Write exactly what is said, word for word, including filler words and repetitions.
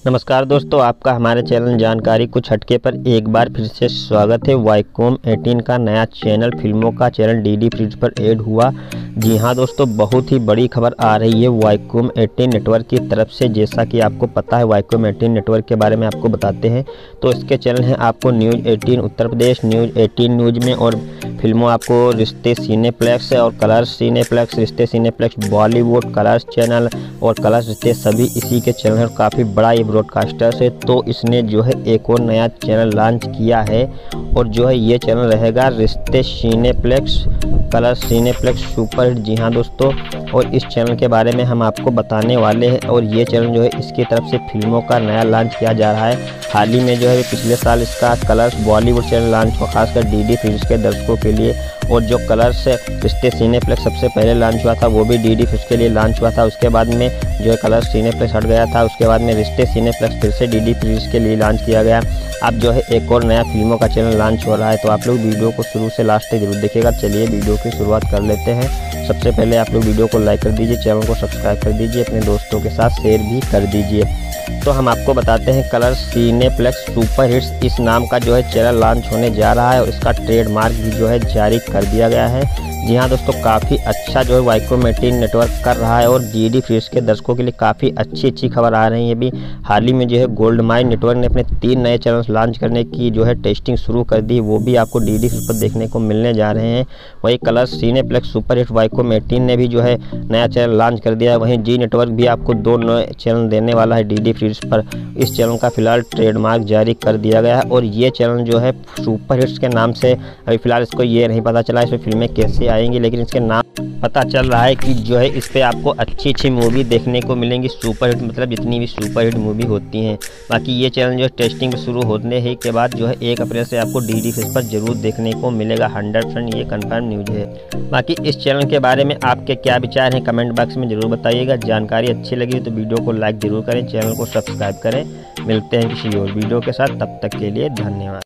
नमस्कार दोस्तों, आपका हमारे चैनल जानकारी कुछ हटके पर एक बार फिर से स्वागत है। वाईकॉम अठारह का नया चैनल, फिल्मों का चैनल डीडी फ्रीज पर ऐड हुआ। जी हां दोस्तों, बहुत ही बड़ी खबर आ रही है वाईकॉम अठारह नेटवर्क की तरफ से। जैसा कि आपको पता है, वाईकॉम अठारह नेटवर्क के बारे में आपको बताते हैं। तो इसके चैनल हैं आपको न्यूज़ अठारह उत्तर प्रदेश, न्यूज़ अठारह न्यूज़ में, और फिल्मों आपको रिश्ते सिनेप्लेक्स और Colors Cineplex, Rishtey Cineplex Bollywood, Colors channel और कलर्स रिश्ते, सभी इसी के चैनल है। काफ़ी बड़ा ये ब्रॉडकास्टर है, तो इसने जो है एक और नया चैनल लॉन्च किया है। और जो है ये चैनल रहेगा Rishtey Cineplex Color Cineplex super hit. जी हाँ दोस्तों, और इस चैनल के बारे में हम आपको बताने वाले हैं। और ये चैनल जो है इसकी तरफ से फिल्मों का नया लॉन्च किया जा रहा है। हाल ही में जो है पिछले साल इसका कलर्स बॉलीवुड चैनल लॉन्च हुआ, खासकर डीडी फ्रीज के दर्शकों के लिए। और जो कलर्स रिश्ते सिनेप्लेक्स सबसे पहले लॉन्च हुआ था, वो भी डीडी फ्रीज के लिए लॉन्च हुआ था। उसके बाद में जो है कलर्स सिनेप्लेक्स हट गया था। उसके बाद में रिश्ते सिनेप्लेक्स फिर से डीडी फ्रीज के लिए लॉन्च किया गया। अब जो है एक और नया फिल्मों का चैनल लॉन्च हो रहा है। तो आप लोग वीडियो को शुरू से लास्ट तक जरूर देखिएगा। चलिए वीडियो की शुरुआत कर लेते हैं। सबसे पहले आप लोग वीडियो को लाइक कर दीजिए, चैनल को सब्सक्राइब कर दीजिए, अपने दोस्तों के साथ शेयर भी कर दीजिए। तो हम आपको बताते हैं, कलर्स सिनेप्लेक्स सुपर हिट्स इस नाम का जो है चैनल लॉन्च होने जा रहा है। और इसका ट्रेडमार्क भी जो है जारी कर दिया गया है। जी हाँ दोस्तों, काफ़ी अच्छा जो है वाईकॉम अठारह नेटवर्क कर रहा है। और डीडी फ्रीज के दर्शकों के लिए काफ़ी अच्छी अच्छी खबर आ रही है। भी हाल ही में जो है गोल्ड माइन नेटवर्क ने अपने तीन नए चैनल लॉन्च करने की जो है टेस्टिंग शुरू कर दी। वो भी आपको डीडी फ्रीज पर देखने को मिलने जा रहे हैं। वहीं Colors Cineplex super hit Viacom अठारह ने भी जो है नया चैनल लॉन्च कर दिया है। वहीं जी नेटवर्क भी आपको दो नए चैनल देने वाला है डीडी फ्रीज पर। इस चैनल का फिलहाल ट्रेडमार्क जारी कर दिया गया है। और ये चैनल जो है सुपर हिट्स के नाम से, अभी फिलहाल इसको ये नहीं पता चला इसमें फिल्में कैसे आएंगी, लेकिन इसके नाम पता चल रहा है कि जो है इस पे आपको अच्छी अच्छी मूवी देखने को मिलेंगी। सुपर हिट मतलब जितनी भी सुपर हिट मूवी होती हैं। बाकी ये चैनल जो है टेस्टिंग शुरू होने ही के बाद जो है एक अप्रैल से आपको डीडी फ्रीज पर जरूर देखने को मिलेगा। हंड्रेड परसेंट ये कंफर्म न्यूज़ है। बाकी इस चैनल के बारे में आपके क्या विचार हैं, कमेंट बॉक्स में जरूर बताइएगा। जानकारी अच्छी लगी तो वीडियो को लाइक जरूर करें, चैनल को सब्सक्राइब करें। मिलते हैं किसी और वीडियो के साथ, तब तक के लिए धन्यवाद।